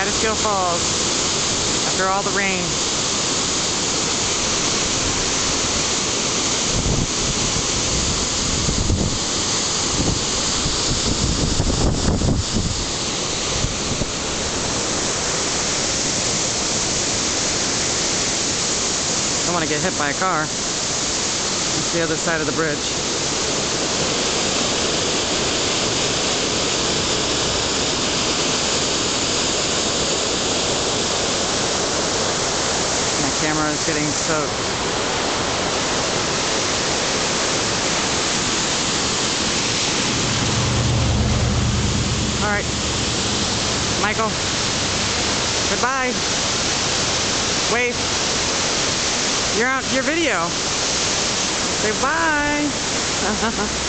Kalispell Falls after all the rain. I don't want to get hit by a car. It's the other side of the bridge. My camera is getting soaked. All right, Michael, goodbye. Wave. You're out your video. Say bye.